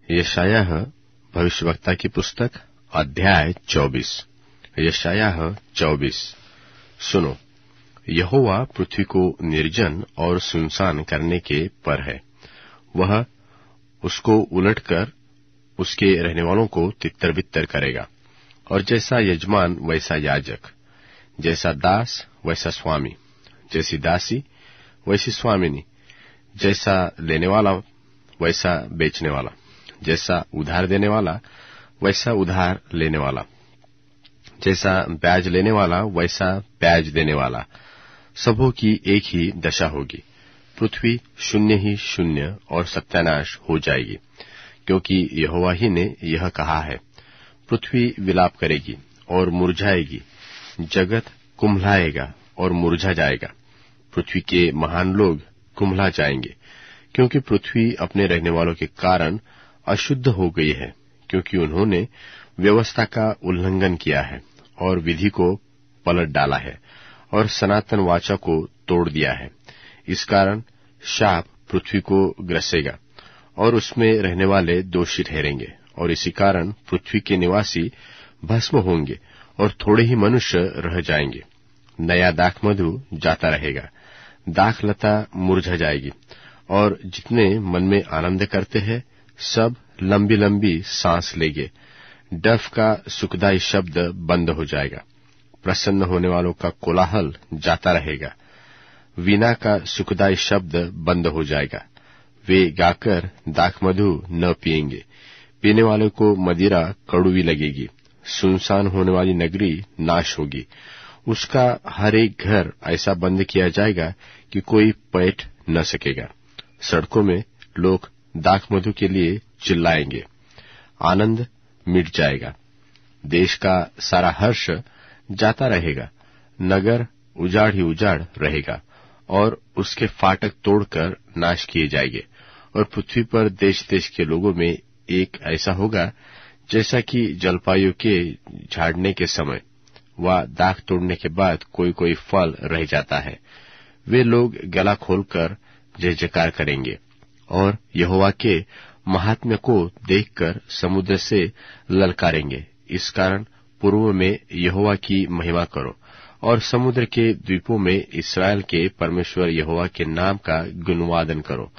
यशायाह भविष्यवक्ता की पुस्तक अध्याय 24। यशायाह 24। सुनो, यहोवा पृथ्वी को निर्जन और सुनसान करने के पर है। वह उसको उलटकर उसके रहने वालों को तितर बितर करेगा। और जैसा यजमान वैसा याजक, जैसा दास वैसा स्वामी, जैसी दासी वैसी स्वामिनी, जैसा लेने वाला वैसा बेचने वाला, जैसा उधार देने वाला वैसा उधार लेने वाला, जैसा ब्याज लेने वाला वैसा ब्याज देने वाला, सबों की एक ही दशा होगी। पृथ्वी शून्य ही शून्य और सत्यानाश हो जाएगी, क्योंकि यहोवा ही ने यह कहा है। पृथ्वी विलाप करेगी और मुरझाएगी, जगत कुम्हलाएगा और मुरझा जाएगा। पृथ्वी के महान लोग कुम्हला जाएंगे, क्योंकि पृथ्वी अपने रहने वालों के कारण अशुद्ध हो गई है, क्योंकि उन्होंने व्यवस्था का उल्लंघन किया है और विधि को पलट डाला है और सनातन वाचा को तोड़ दिया है। इस कारण शाप पृथ्वी को ग्रसेगा और उसमें रहने वाले दोषी ठहरेंगे, और इसी कारण पृथ्वी के निवासी भस्म होंगे और थोड़े ही मनुष्य रह जाएंगे। नया दाख मधु जाता रहेगा, दाख लता मुरझा जाएगी, और जितने मन में आनंद करते हैं सब लंबी लंबी सांस लेंगे। डफ का सुखदायी शब्द बंद हो जाएगा, प्रसन्न होने वालों का कोलाहल जाता रहेगा। वीणा का सुखदायी शब्द बंद हो जाएगा। वे गाकर दाख मधु न पिएंगे, पीने वालों को मदिरा कड़वी लगेगी। सुनसान होने वाली नगरी नाश होगी, उसका हर एक घर ऐसा बंद किया जाएगा कि कोई पैठ न सकेगा। सड़कों में लोग दाख मधु के लिए चिल्लाएंगे, आनंद मिट जाएगा। देश का सारा हर्ष जाता रहेगा, नगर उजाड़ ही उजाड़ रहेगा और उसके फाटक तोड़कर नाश किए जाएंगे। और पृथ्वी पर देश देश के लोगों में एक ऐसा होगा जैसा कि जलपायु के झाड़ने के समय व दाख तोड़ने के बाद कोई कोई फल रह जाता है। वे लोग गला खोलकर जय जयकार करेंगे और यहोवा के महात्म्य को देखकर समुद्र से ललकारेंगे। इस कारण पूर्व में यहोवा की महिमा करो और समुद्र के द्वीपों में इस्राएल के परमेश्वर यहोवा के नाम का गुणवादन करो।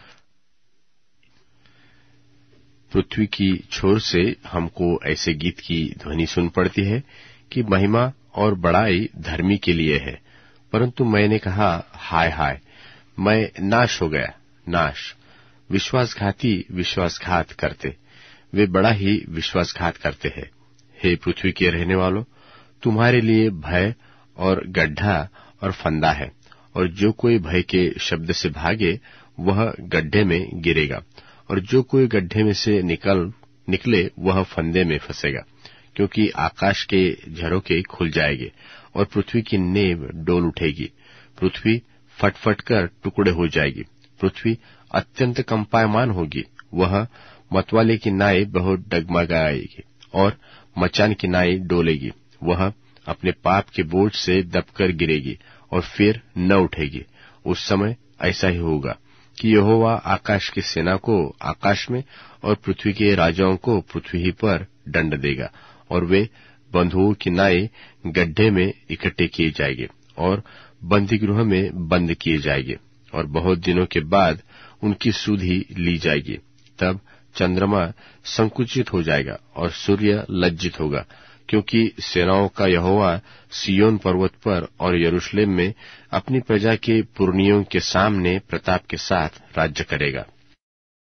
पृथ्वी की छोर से हमको ऐसे गीत की ध्वनि सुन पड़ती है कि महिमा और बड़ाई धर्मी के लिए है, परंतु मैंने कहा हाय हाय, मैं नाश हो गया, नाश। विश्वासघाती विश्वासघात करते, वे बड़ा ही विश्वासघात करते हैं। हे पृथ्वी के रहने वालों, तुम्हारे लिए भय और गड्ढा और फंदा है, और जो कोई भय के शब्द से भागे वह गड्ढे में गिरेगा, और जो कोई गड्ढे में से निकले वह फंदे में फंसेगा। क्योंकि आकाश के झरोखे खुल जाएंगे और पृथ्वी की नींव डोल उठेगी। पृथ्वी फटफट कर टुकड़े हो जाएगी, पृथ्वी अत्यंत कंपायमान होगी। वह मतवाले की नाई बहुत डगमगाएगी और मचान की नाई डोलेगी। वह अपने पाप के बोझ से दबकर गिरेगी और फिर न उठेगी। उस समय ऐसा ही होगा कि यहोवा आकाश की सेना को आकाश में और पृथ्वी के राजाओं को पृथ्वी ही पर दंड देगा, और वे बंधुओं की नाई गड्ढे में इकट्ठे किए जाएंगे और बंदी गृह में बंद किए जाएंगे, और बहुत दिनों के बाद उनकी सुधि ली जाएगी। तब चंद्रमा संकुचित हो जाएगा और सूर्य लज्जित होगा, क्योंकि सेनाओं का यहोवा सिय्योन पर्वत पर और यरूशलेम में अपनी प्रजा के पुरनियों के सामने प्रताप के साथ राज्य करेगा।